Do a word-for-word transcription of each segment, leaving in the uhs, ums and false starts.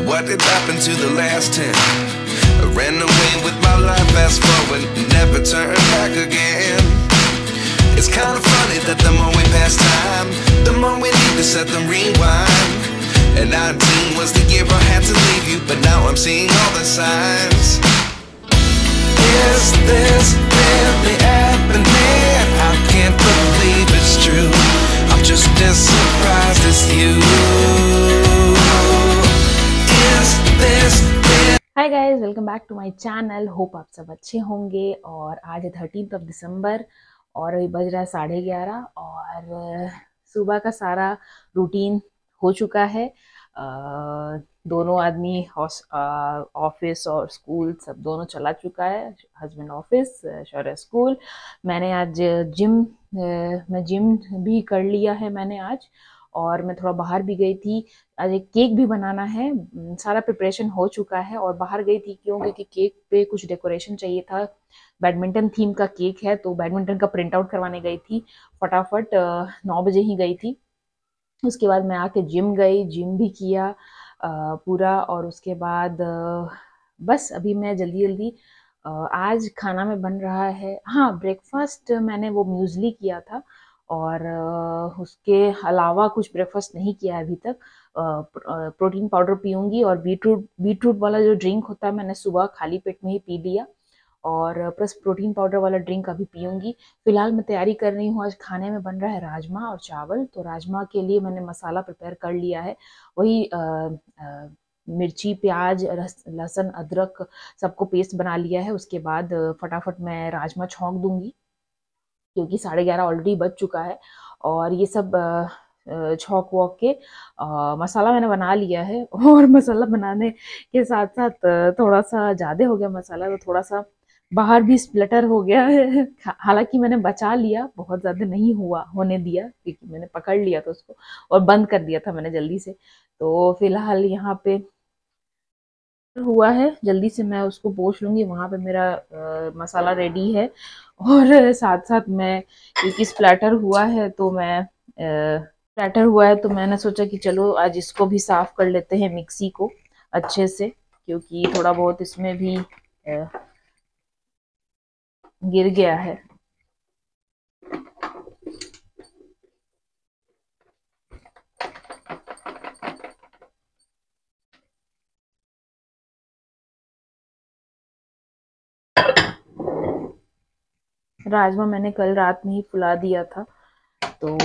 what did happen to the last ten? I ran away with my life, fast forward, never turn back again. It's kind of funny that the more we pass time, the more we need to set them rewind. And nineteen was the year I had to leave you, but now I'm seeing all the signs. Is this really happening? I can't believe it's true. I'm just as surprised as you. Is this really... hi guys, welcome back to my channel. Hope आप सब अच्छे होंगे। और आज है thirteen of December और अभी बज रहा है साढ़े ग्यारह और सुबह का सारा रूटीन हो चुका है। आ, दोनों आदमी ऑफिस और स्कूल सब दोनों चला चुका है। Husband office, Shaurya school. मैंने आज जिम मैं जिम भी कर लिया है मैंने आज, और मैं थोड़ा बाहर भी गई थी। आज एक केक भी बनाना है, सारा प्रिपरेशन हो चुका है। और बाहर गई थी क्यों? क्योंकि केक पे कुछ डेकोरेशन चाहिए था। बैडमिंटन थीम का केक है तो बैडमिंटन का प्रिंट आउट करवाने गई थी। फटाफट नौ बजे ही गई थी। उसके बाद मैं आके जिम गई, जिम भी किया आ, पूरा। और उसके बाद आ, बस अभी मैं जल्दी जल्दी आज खाना में बन रहा है। हाँ, ब्रेकफास्ट मैंने वो म्यूज़ली किया था और उसके अलावा कुछ ब्रेकफास्ट नहीं किया अभी तक। प्रोटीन पाउडर पीऊँगी और बीटरूट बीटरूट वाला जो ड्रिंक होता है मैंने सुबह खाली पेट में ही पी लिया, और प्लस प्रोटीन पाउडर वाला ड्रिंक अभी पीऊँगी। फिलहाल मैं तैयारी कर रही हूँ। आज खाने में बन रहा है राजमा और चावल। तो राजमा के लिए मैंने मसाला प्रिपेयर कर लिया है। वही आ, आ, मिर्ची, प्याज, लहसुन, अदरक सबको पेस्ट बना लिया है। उसके बाद फटाफट मैं राजमा छौंक दूँगी क्योंकि साढ़े ग्यारह ऑलरेडी बज चुका है। और ये सब छौंक वॉक के आ, मसाला मैंने बना लिया है। और मसाला बनाने के साथ साथ थोड़ा सा ज़्यादा हो गया मसाला, तो थोड़ा सा बाहर भी स्प्लटर हो गया है। हालांकि मैंने बचा लिया, बहुत ज़्यादा नहीं हुआ होने दिया क्योंकि मैंने पकड़ लिया था उसको और बंद कर दिया था मैंने जल्दी से। तो फिलहाल यहाँ पे हुआ है, जल्दी से मैं उसको पोंछ लूँगी। वहाँ पे मेरा आ, मसाला रेडी है। और साथ साथ मैं क्योंकि स्प्लैटर हुआ है तो मैं स्प्लैटर हुआ है तो मैंने सोचा कि चलो आज इसको भी साफ़ कर लेते हैं मिक्सी को अच्छे से, क्योंकि थोड़ा बहुत इसमें भी आ, गिर गया है। राजमा मैंने कल रात में ही फुला दिया था। तो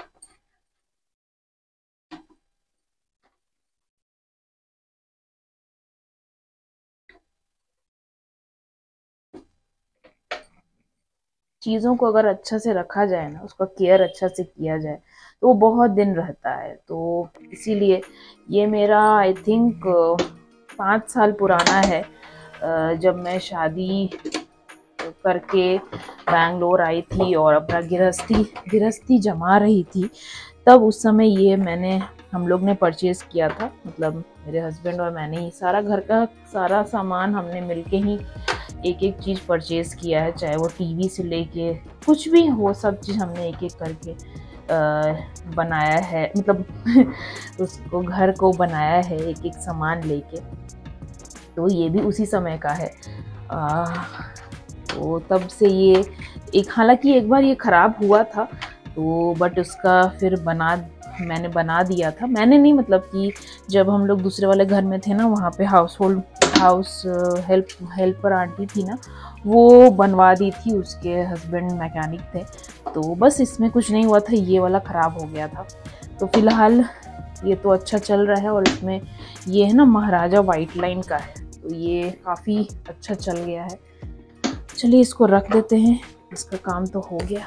चीज़ों को अगर अच्छा से रखा जाए ना, उसका केयर अच्छा से किया जाए तो वो बहुत दिन रहता है। तो इसीलिए ये मेरा आई थिंक पाँच साल पुराना है। जब मैं शादी करके बैंगलोर आई थी और अपना गृहस्थी गृहस्थी जमा रही थी, तब उस समय ये मैंने हम लोग ने परचेज़ किया था। मतलब मेरे हस्बैंड और मैंने ही सारा घर का सारा सामान हमने मिलके ही एक एक चीज़ परचेज़ किया है, चाहे वो टीवी से लेके कुछ भी हो, सब चीज़ हमने एक एक करके आ, बनाया है। मतलब उसको घर को बनाया है एक एक सामान लेके। तो ये भी उसी समय का है। आ, तो तब से ये एक, हालांकि एक बार ये ख़राब हुआ था तो बट उसका फिर बना मैंने बना दिया था। मैंने नहीं, मतलब कि जब हम लोग दूसरे वाले घर में थे ना, वहाँ पे house hold house help helper aunty थी ना, वो बनवा दी थी। उसके हस्बैंड मैकेनिक थे। तो बस इसमें कुछ नहीं हुआ था, ये वाला ख़राब हो गया था। तो फिलहाल ये तो अच्छा चल रहा है। और इसमें ये है ना महाराजा वाइट लाइन का है, तो ये काफ़ी अच्छा चल गया है। चलिए इसको रख देते हैं, इसका काम तो हो गया।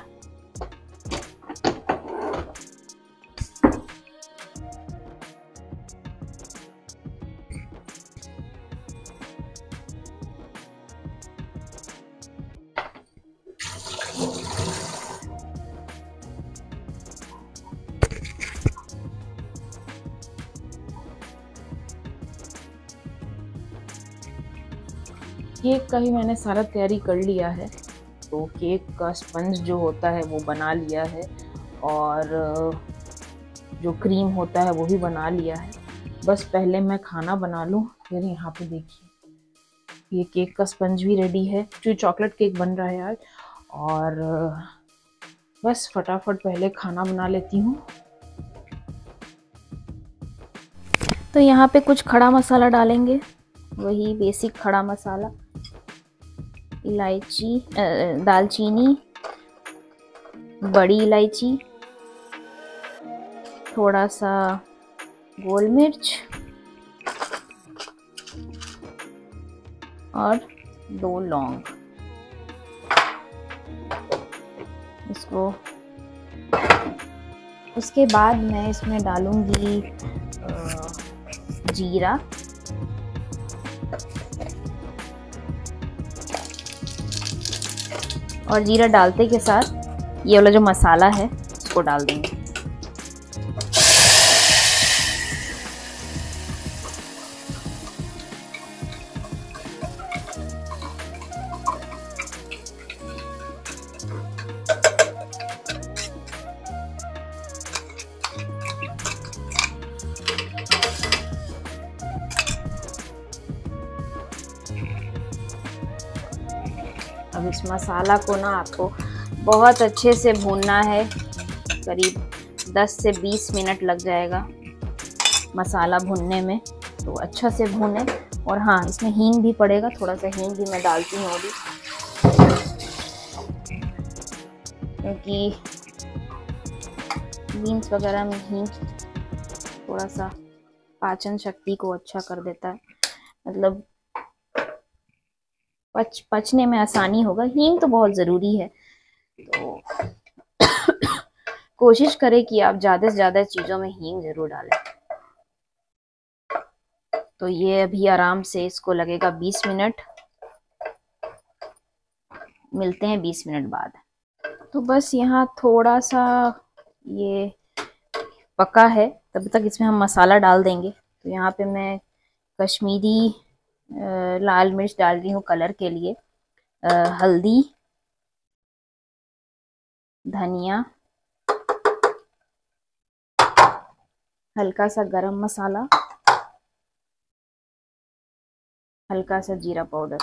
केक का भी मैंने सारा तैयारी कर लिया है। तो केक का स्पंज जो होता है वो बना लिया है और जो क्रीम होता है वो भी बना लिया है। बस पहले मैं खाना बना लूँ। फिर यहाँ पे देखिए ये केक का स्पंज भी रेडी है, जो चॉकलेट केक बन रहा है आज। और बस फटाफट पहले खाना बना लेती हूँ। तो यहाँ पे कुछ खड़ा मसाला डालेंगे, वही बेसिक खड़ा मसाला, इलायची, दालचीनी, बड़ी इलायची, थोड़ा सा गोल मिर्च और दो लौंग। इसको उसके बाद मैं इसमें डालूंगी जीरा, और जीरा डालते के साथ ये वाला जो मसाला है उसको डाल देंगे। अब इस मसाला को ना आपको बहुत अच्छे से भूनना है, करीब दस से बीस मिनट लग जाएगा मसाला भूनने में, तो अच्छा से भूने। और हाँ, इसमें हींग भी पड़ेगा, थोड़ा सा हींग भी मैं डालती हूँ अभी, क्योंकि बीन्स वगैरह में हींग थोड़ा सा पाचन शक्ति को अच्छा कर देता है, मतलब पच पचने में आसानी होगा। हींग तो बहुत ज़रूरी है, तो कोशिश करें कि आप ज़्यादा से ज़्यादा चीज़ों में हींग ज़रूर डालें। तो ये अभी आराम से इसको लगेगा बीस मिनट, मिलते हैं बीस मिनट बाद। तो बस यहाँ थोड़ा सा ये पका है, तब तक इसमें हम मसाला डाल देंगे। तो यहाँ पे मैं कश्मीरी लाल मिर्च डाल रही हूँ कलर के लिए, आ, हल्दी, धनिया, हल्का सा गरम मसाला, हल्का सा जीरा पाउडर।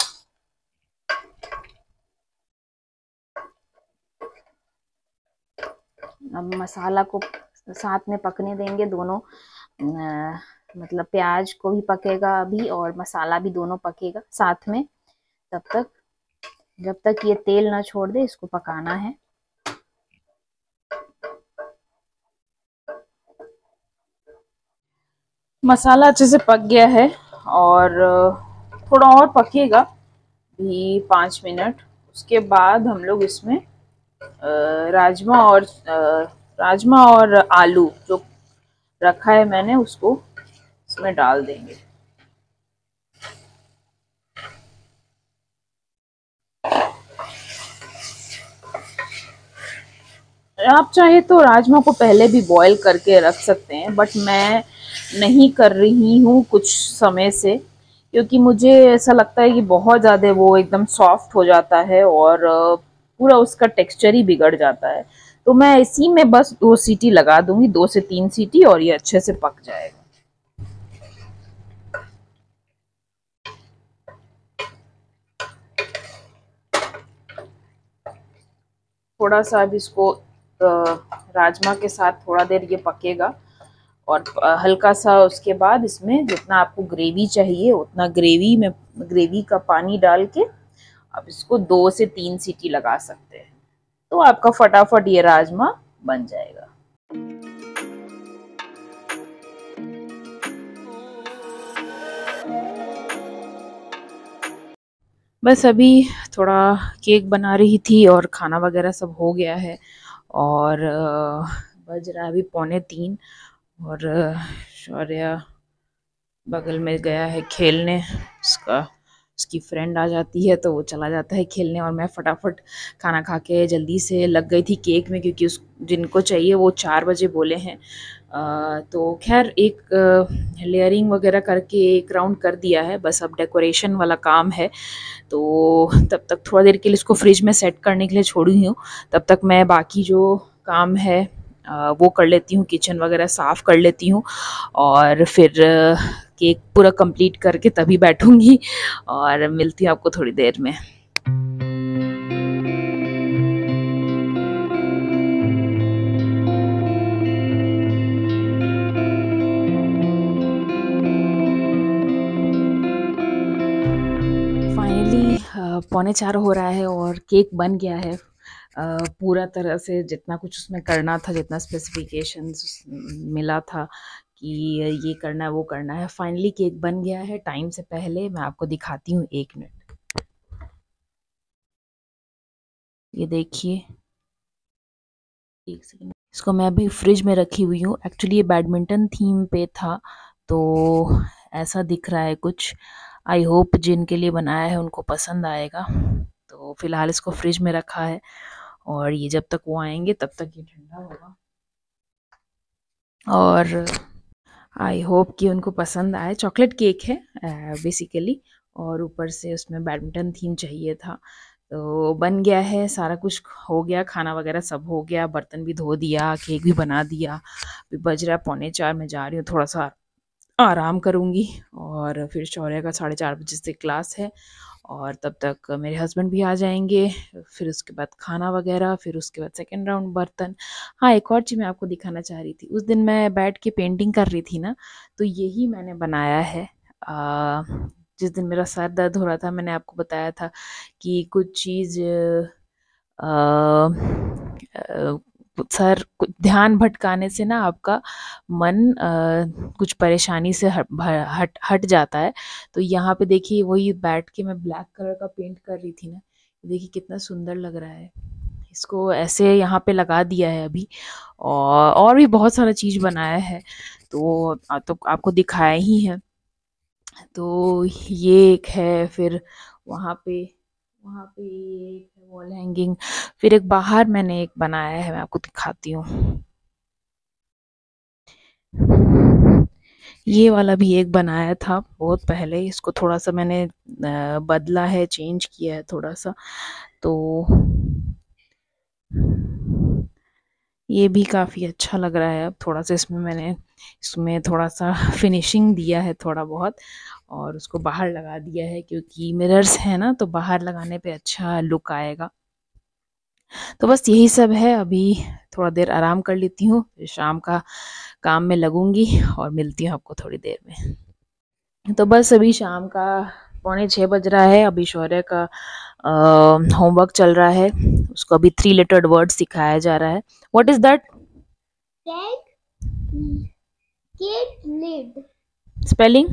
अब मसाला को साथ में पकने देंगे, दोनों आ, मतलब प्याज को भी पकेगा अभी और मसाला भी, दोनों पकेगा साथ में। तब तक, जब तक ये तेल ना छोड़ दे, इसको पकाना है। मसाला अच्छे से पक गया है और थोड़ा और पकेगा भी पाँच मिनट। उसके बाद हम लोग इसमें राजमा और राजमा और आलू जो रखा है मैंने, उसको इसमें डाल देंगे। आप चाहे तो राजमा को पहले भी बॉईल करके रख सकते हैं, बट मैं नहीं कर रही हूँ कुछ समय से, क्योंकि मुझे ऐसा लगता है कि बहुत ज़्यादा वो एकदम सॉफ्ट हो जाता है और पूरा उसका टेक्सचर ही बिगड़ जाता है। तो मैं इसी में बस दो सीटी लगा दूंगी, दो से तीन सीटी, और ये अच्छे से पक जाएगा। थोड़ा सा अब इसको राजमा के साथ थोड़ा देर ये पकेगा, और हल्का सा उसके बाद इसमें जितना आपको ग्रेवी चाहिए उतना ग्रेवी में ग्रेवी का पानी डाल के आप इसको दो से तीन सीटी लगा सकते हैं, तो आपका फटाफट ये राजमा बन जाएगा। बस अभी थोड़ा केक बना रही थी और खाना वगैरह सब हो गया है, और बज रहा है अभी पौने तीन, और शौर्य बगल में गया है खेलने। उसका उसकी फ्रेंड आ जाती है तो वो चला जाता है खेलने, और मैं फटाफट खाना खा के जल्दी से लग गई थी केक में, क्योंकि उस जिनको चाहिए वो चार बजे बोले हैं। आ, तो खैर एक लेयरिंग वगैरह करके एक राउंड कर दिया है, बस अब डेकोरेशन वाला काम है। तो तब तक थोड़ा देर के लिए इसको फ्रिज में सेट करने के लिए छोड़ी हूँ, तब तक मैं बाकी जो काम है वो कर लेती हूँ, किचन वगैरह साफ़ कर लेती हूँ और फिर केक पूरा कंप्लीट करके तभी बैठूँगी और मिलती हूँ आपको थोड़ी देर में। फाइनली पौने चार हो रहा है और केक बन गया है Uh, पूरा तरह से, जितना कुछ उसमें करना था, जितना स्पेसिफिकेशंस मिला था कि ये करना है वो करना है, फाइनली केक बन गया है टाइम से पहले। मैं आपको दिखाती हूँ, एक मिनट। ये देखिए, एक सेकंड, इसको मैं अभी फ्रिज में रखी हुई हूँ। एक्चुअली ये बैडमिंटन थीम पे था तो ऐसा दिख रहा है कुछ। आई होप जिनके लिए बनाया है उनको पसंद आएगा। तो फिलहाल इसको फ्रिज में रखा है और ये जब तक वो आएंगे तब तक ये ठंडा होगा और आई होप कि उनको पसंद आए। चॉकलेट केक है बेसिकली और ऊपर से उसमें बैडमिंटन थीम चाहिए था। तो बन गया है, सारा कुछ हो गया, खाना वगैरह सब हो गया, बर्तन भी धो दिया, केक भी बना दिया। अभी बज रहा पौने चार, मैं जा रही हूँ थोड़ा सा आराम करूँगी और फिर शौर्य का साढ़े चार बजे से क्लास है और तब तक मेरे हस्बैंड भी आ जाएंगे। फिर उसके बाद खाना वगैरह, फिर उसके बाद सेकेंड राउंड बर्तन। हाँ, एक और चीज़ मैं आपको दिखाना चाह रही थी। उस दिन मैं बैठ के पेंटिंग कर रही थी ना, तो यही मैंने बनाया है। आ, जिस दिन मेरा सर दर्द हो रहा था, मैंने आपको बताया था कि कुछ चीज़ सर ध्यान भटकाने से ना आपका मन आ, कुछ परेशानी से हट हट हट जाता है। तो यहाँ पे देखिए, वही बैठ के मैं ब्लैक कलर का पेंट कर रही थी ना, देखिए कितना सुंदर लग रहा है। इसको ऐसे यहाँ पे लगा दिया है अभी और और भी बहुत सारा चीज़ बनाया है तो तो आपको दिखाया ही है। तो ये एक है, फिर वहाँ पे वहाँ पे एक वॉल हैंगिंग, फिर एक बाहर मैंने एक बनाया है, मैं आपको दिखाती हूँ। ये वाला भी एक बनाया था बहुत पहले, इसको थोड़ा सा मैंने बदला है, चेंज किया है थोड़ा सा। तो ये भी काफ़ी अच्छा लग रहा है। अब थोड़ा सा इसमें मैंने इसमें थोड़ा सा फिनिशिंग दिया है थोड़ा बहुत और उसको बाहर लगा दिया है, क्योंकि मिरर्स है ना, तो बाहर लगाने पे अच्छा लुक आएगा। तो बस यही सब है। अभी थोड़ा देर आराम कर लेती हूँ, फिर शाम का काम में लगूंगी और मिलती हूँ आपको थोड़ी देर में। तो बस अभी शाम का पौने छः बज रहा है। अभी शौर्य का होमवर्क चल रहा है, उसको अभी थ्री लेटर्ड वर्ड सिखाया जा रहा है। What is that? Kid lid. Spelling?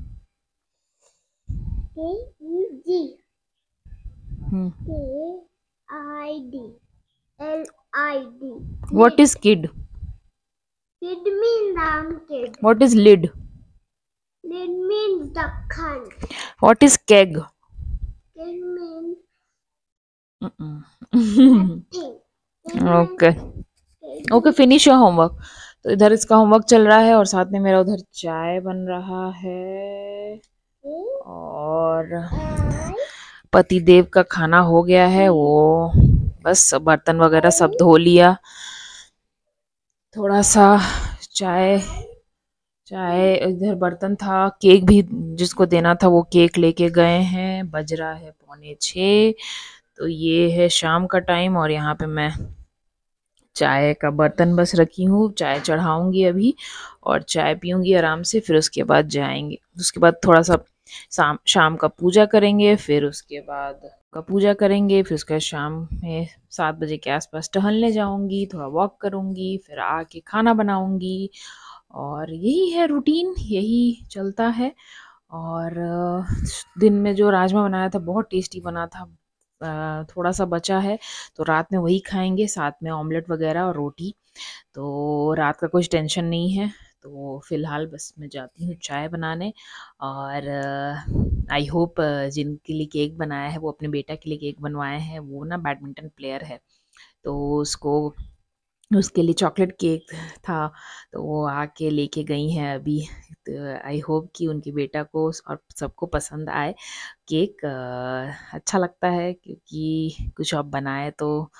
K E G. Hmm. K I D. L I D. What is kid? Kid means I'm kid. What is lid? Lid means dakhan. What is keg? Keg means Mm-mm. nothing. Okay. Okay, finish your homework. तो इधर इसका homework चल रहा है और साथ में मेरा उधर चाय बन रहा है और पतिदेव का खाना हो गया है। वो बस बर्तन वगैरह सब धो लिया। थोड़ा सा चाय चाय इधर बर्तन था, केक भी जिसको देना था वो केक लेके गए हैं। बज रहा है पौने छः। तो ये है शाम का टाइम और यहाँ पे मैं चाय का बर्तन बस रखी हूँ। चाय चढ़ाऊंगी अभी और चाय पीऊंगी आराम से, फिर उसके बाद जाएंगे। उसके बाद थोड़ा सा शाम शाम का पूजा करेंगे, फिर उसके बाद का पूजा करेंगे, फिर उसके बाद शाम में सात बजे के आसपास टहलने जाऊंगी, थोड़ा वॉक करूंगी, फिर आके खाना बनाऊंगी और यही है रूटीन, यही चलता है। और दिन में जो राजमा बनाया था बहुत टेस्टी बना था, थोड़ा सा बचा है तो रात में वही खाएंगे, साथ में ऑमलेट वगैरह और रोटी। तो रात का कुछ टेंशन नहीं है। तो फिलहाल बस मैं जाती हूँ चाय बनाने और आई होप जिनके लिए केक बनाया है वो अपने बेटा के लिए केक बनवाए हैं। वो ना बैडमिंटन प्लेयर है तो उसको उसके लिए चॉकलेट केक था, तो वो आके लेके गई हैं अभी। तो आई होप कि उनके बेटा को और सबको पसंद आए केक। अच्छा लगता है क्योंकि कुछ आप बनाए तो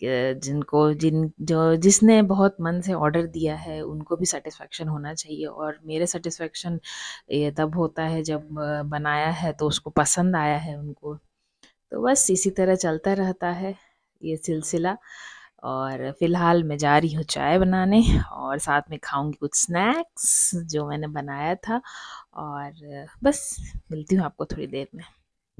जिनको जिन जो जिसने बहुत मन से ऑर्डर दिया है उनको भी सेटिस्फेक्शन होना चाहिए, और मेरे सेटिस्फेक्शन ये तब होता है जब बनाया है तो उसको पसंद आया है उनको। तो बस इसी तरह चलता रहता है ये सिलसिला। और फ़िलहाल मैं जा रही हूँ चाय बनाने, और साथ में खाऊंगी कुछ स्नैक्स जो मैंने बनाया था, और बस मिलती हूँ आपको थोड़ी देर में।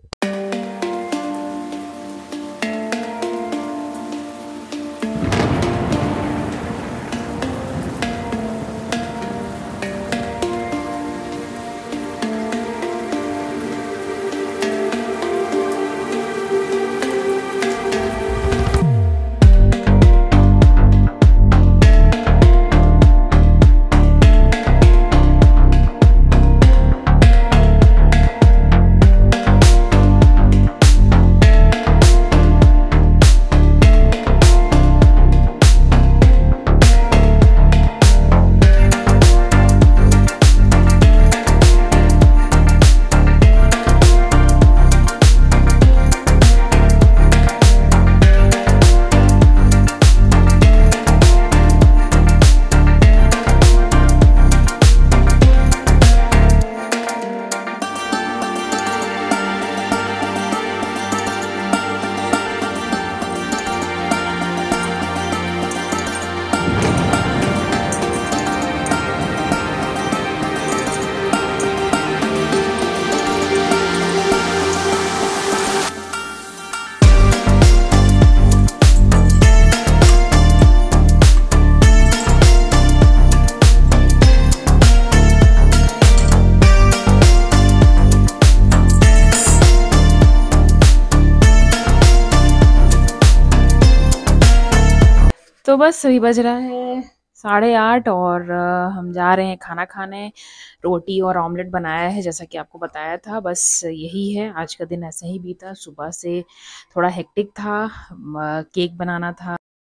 तो बस अभी बज रहा है साढ़े आठ, और हम जा रहे हैं खाना खाने। रोटी और ऑमलेट बनाया है जैसा कि आपको बताया था। बस यही है, आज का दिन ऐसा ही बीता। सुबह से थोड़ा हेक्टिक था, केक बनाना था,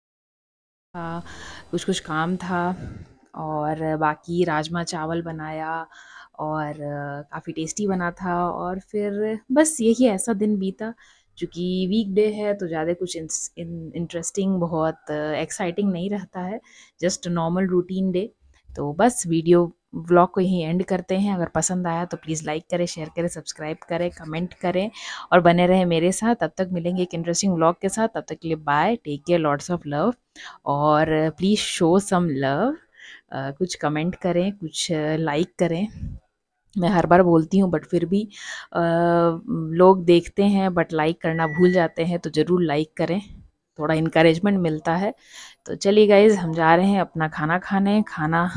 कुछ कुछ काम था, और बाकी राजमा चावल बनाया और काफ़ी टेस्टी बना था। और फिर बस यही ऐसा दिन बीता। चूँकि वीकडे है तो ज़्यादा कुछ इंटरेस्टिंग, बहुत एक्साइटिंग नहीं रहता है, जस्ट नॉर्मल रूटीन डे। तो बस वीडियो व्लॉग को यहीं एंड करते हैं। अगर पसंद आया तो प्लीज़ लाइक करें, शेयर करें, सब्सक्राइब करें, कमेंट करें और बने रहें मेरे साथ। तब तक मिलेंगे एक इंटरेस्टिंग व्लॉग के साथ। तब तक के लिए bye, take care, lots of love, और प्लीज़ शो सम लव। कुछ कमेंट करें, कुछ लाइक uh, करें। मैं हर बार बोलती हूँ बट फिर भी आ, लोग देखते हैं बट लाइक करना भूल जाते हैं, तो ज़रूर लाइक करें, थोड़ा इनकरेजमेंट मिलता है। तो चलिए गाइज़, हम जा रहे हैं अपना खाना खाने। खाना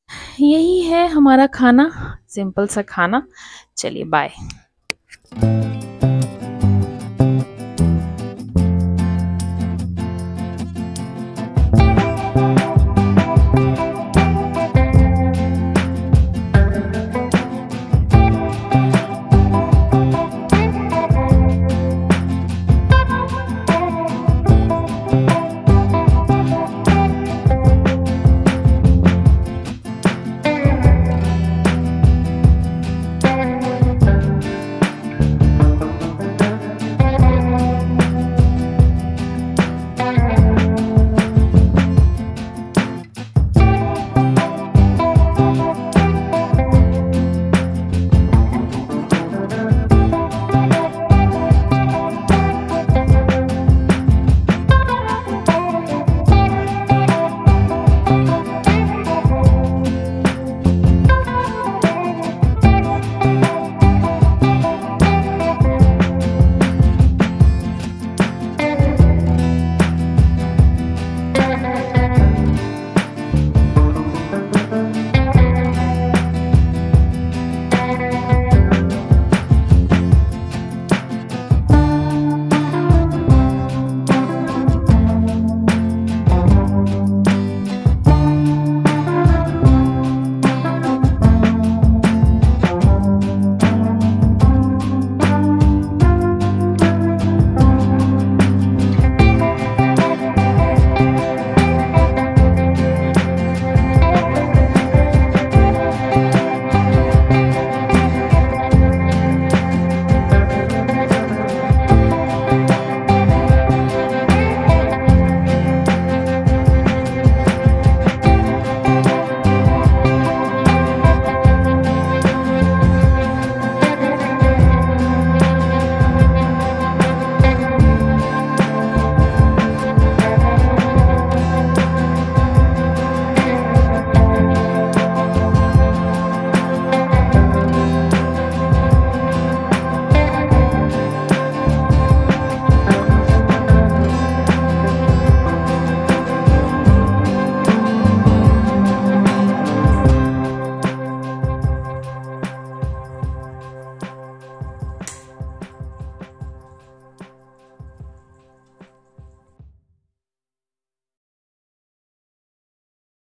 यही है हमारा खाना, सिंपल सा खाना। चलिए बाय।